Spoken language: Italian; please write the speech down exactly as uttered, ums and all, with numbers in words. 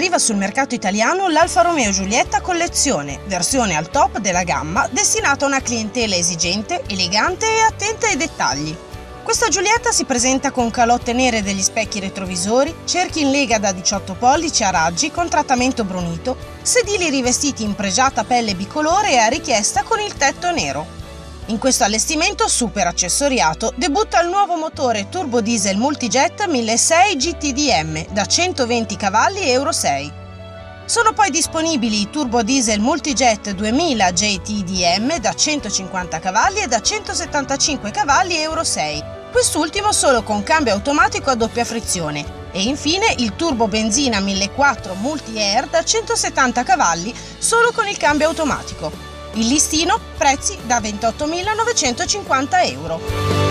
arriva sul mercato italiano l'Alfa Romeo Giulietta Collezione, versione al top della gamma, destinata a una clientela esigente, elegante e attenta ai dettagli. Questa Giulietta si presenta con calotte nere degli specchi retrovisori, cerchi in lega da diciotto pollici a raggi con trattamento brunito, sedili rivestiti in pregiata pelle bicolore e a richiesta con il tetto nero. In questo allestimento super accessoriato debutta il nuovo motore turbo diesel multijet milleseicento G T D M da centoventi cavalli Euro sei. Sono poi disponibili i turbo diesel multijet duemila J T D M da centocinquanta cavalli e da centosettantacinque cavalli Euro sei, quest'ultimo solo con cambio automatico a doppia frizione, e infine il turbo benzina millequattrocento Multi Air da centosettanta cavalli solo con il cambio automatico. Il listino, prezzi da ventottomilanovecentocinquanta euro.